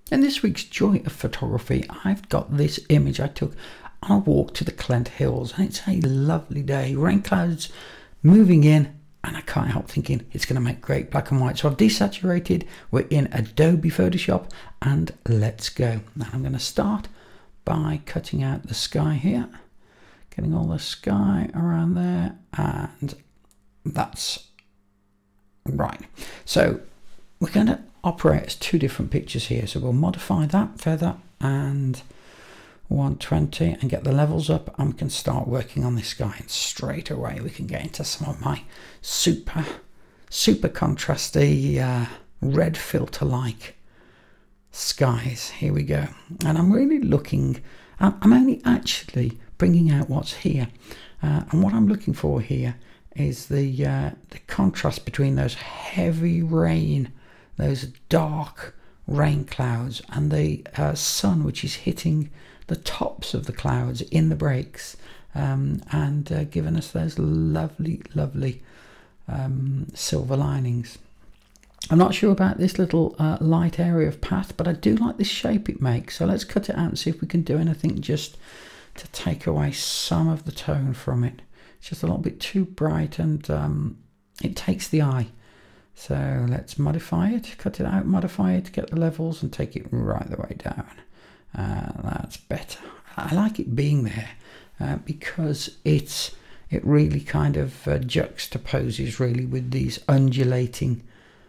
In this week's Joy of Photography, I've got this image I took on a walk to the Clent Hills, and it's a lovely day, rain clouds moving in, and I can't help thinking it's going to make great black and white. So I've desaturated, we're in Adobe Photoshop, and let's go. Now I'm going to start by cutting out the sky here, getting all the sky around there, and that's right. So we're going to operate as two different pictures here, so we'll modify that feather and 120 and get the levels up, and we can start working on this guy, and straight away we can get into some of my super contrasty red filter like skies. Here we go, and I'm really looking, I'm only actually bringing out what's here, and what I'm looking for here is the contrast between those heavy rain, those dark rain clouds, and the sun which is hitting the tops of the clouds in the breaks, and giving us those lovely silver linings. I'm not sure about this little light area of path, but I do like the shape it makes, so let's cut it out and see if we can do anything just to take away some of the tone from it. It's just a little bit too bright, and it takes the eye. So let's modify it, cut it out, modify it, get the levels and take it right the way down. That's better. I like it being there because it really kind of juxtaposes really with these undulating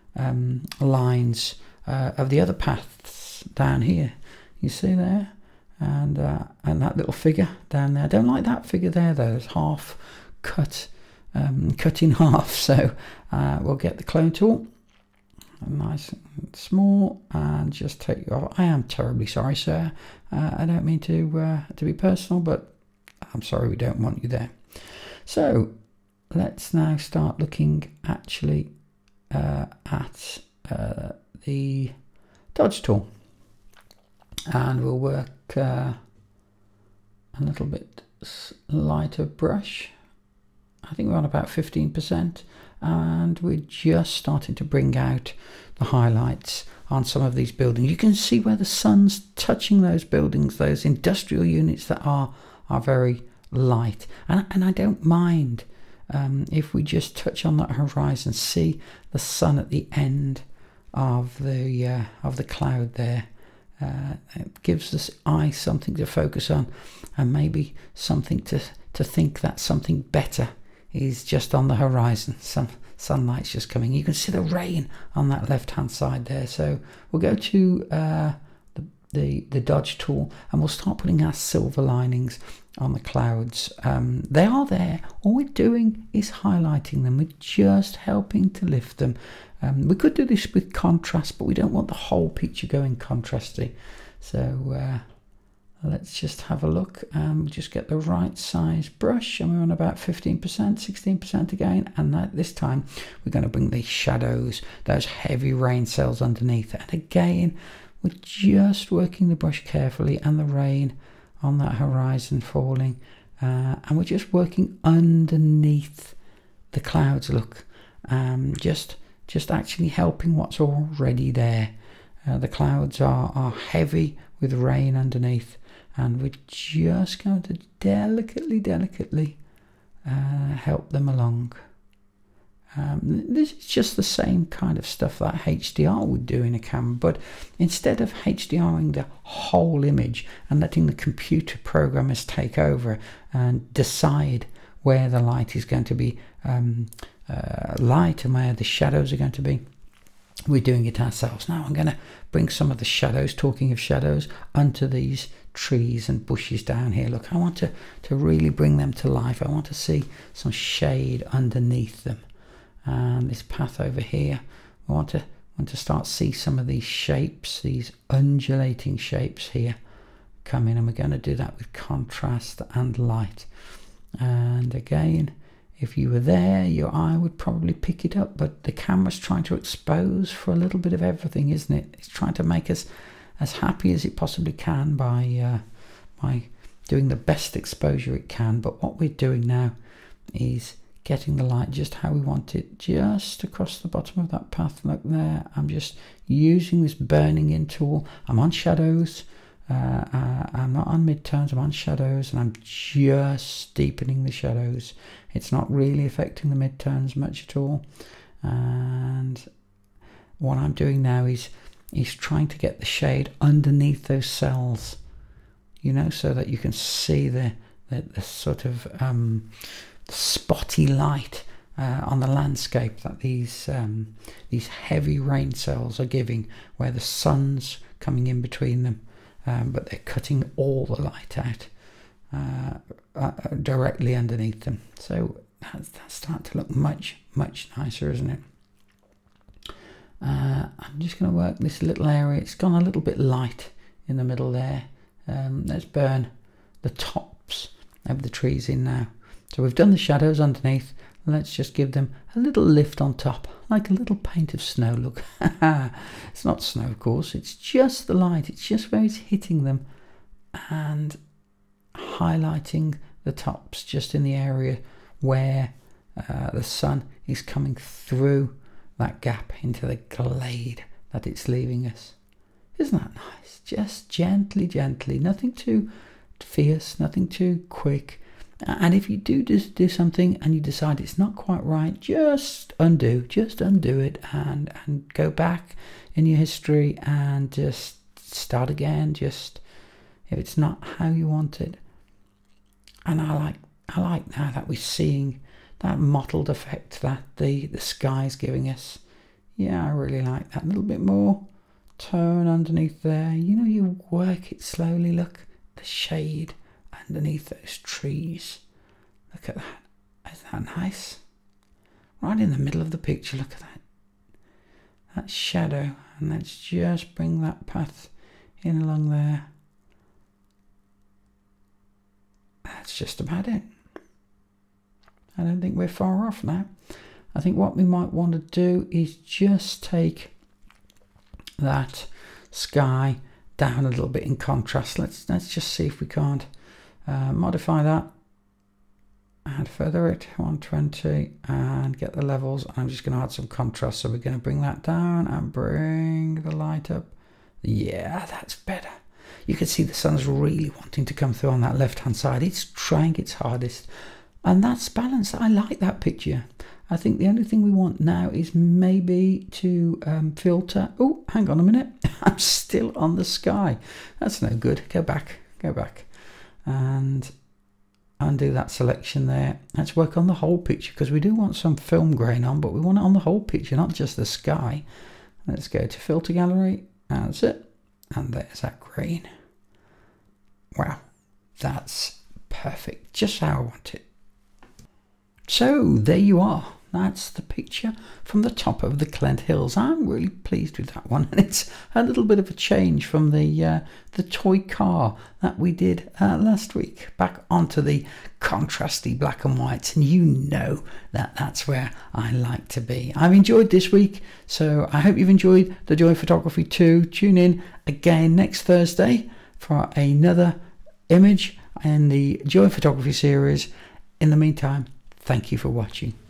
lines of the other paths down here. You see there? And that little figure down there. I don't like that figure there though. It's half cut. Cut in half, so we'll get the clone tool, nice and small, and just take you off. I am terribly sorry, sir. I don't mean to be personal, but I'm sorry we don't want you there. So let's now start looking actually at the dodge tool, and we'll work a little bit lighter brush. I think we're on about 15%, and we're just starting to bring out the highlights on some of these buildings. You can see where the sun's touching those buildings, those industrial units that are very light, and I don't mind if we just touch on that horizon, see the sun at the end of the cloud there. It gives this eye something to focus on, and maybe something to think that something better is just on the horizon. Some sunlight's just coming. You can see the rain on that left hand side there. So we'll go to the dodge tool, and we'll start putting our silver linings on the clouds. They are there. All we're doing is highlighting them. We're just helping to lift them. We could do this with contrast, but we don't want the whole picture going contrasty. So let's just have a look, and just get the right size brush, and we're on about 15%, 16% again, and this time we're going to bring the shadows, those heavy rain cells underneath, and again we're just working the brush carefully, and the rain on that horizon falling, and we're just working underneath the clouds. Look, just actually helping what's already there. The clouds are heavy with rain underneath, and we're just going to delicately help them along. This is just the same kind of stuff that HDR would do in a camera, but instead of HDRing the whole image and letting the computer programmers take over and decide where the light is going to be light and where the shadows are going to be, we're doing it ourselves. Now I'm going to bring some of the shadows, talking of shadows, onto these trees and bushes down here. Look, I want to really bring them to life. I want to see some shade underneath them. And this path over here, I want to start to see some of these shapes, these undulating shapes here come in, and we're going to do that with contrast and light. And again, if you were there, your eye would probably pick it up, but the camera's trying to expose for a little bit of everything, isn't it? It's trying to make us as happy as it possibly can by doing the best exposure it can. But what we're doing now is getting the light just how we want it, just across the bottom of that path. Look there, I'm just using this burning in tool. I'm on shadows, I'm not on midtones, I'm on shadows, and I'm just deepening the shadows. It's not really affecting the midtones much at all. And what I'm doing now is trying to get the shade underneath those cells, you know, so that you can see the sort of spotty light on the landscape that these heavy rain cells are giving, where the sun's coming in between them, but they're cutting all the light out directly underneath them. So that's starting to look much nicer, isn't it? I'm just going to work this little area. It's gone a little bit light in the middle there. Let's burn the tops of the trees in now. So we've done the shadows underneath. Let's just give them a little lift on top, like a little paint of snow. Look, it's not snow, of course. It's just the light. It's just where it's hitting them and highlighting the tops just in the area where the sun is coming through that gap into the glade that it's leaving us. Isn't that nice? Just gently, nothing too fierce, nothing too quick. And if you do just do something and you decide it's not quite right, just undo it and go back in your history and just start again, just if it's not how you want it. And I like now that we're seeing that mottled effect that the sky's giving us. Yeah, I really like that. A little bit more tone underneath there. You know, you work it slowly. Look, the shade underneath those trees. Look at that. Isn't that nice? Right in the middle of the picture, look at that shadow. And let's just bring that path in along there. That's just about it. I don't think we're far off now. I think what we might want to do is just take that sky down a little bit in contrast. Let's just see if we can't modify that, add feather it 120 and get the levels. I'm just going to add some contrast, so we're going to bring that down and bring the light up. Yeah, that's better. You can see the sun's really wanting to come through on that left hand side. It's trying its hardest, and that's balanced. I like that picture. I think the only thing we want now is maybe to filter. Oh, hang on a minute. I'm still on the sky. That's no good. Go back. And undo that selection there. Let's work on the whole picture, because we do want some film grain on, but we want it on the whole picture, not just the sky. Let's go to filter gallery. That's it. And there's that grain. Wow. That's perfect. Just how I want it. So there you are. That's the picture from the top of the Clent Hills. I'm really pleased with that one, and it's a little bit of a change from the toy car that we did last week, back onto the contrasty black and whites, and you know that that's where I like to be. I've enjoyed this week, so I hope you've enjoyed the Joy Photography 2. Tune in again next Thursday for another image in the Joy Photography series. In the meantime, thank you for watching.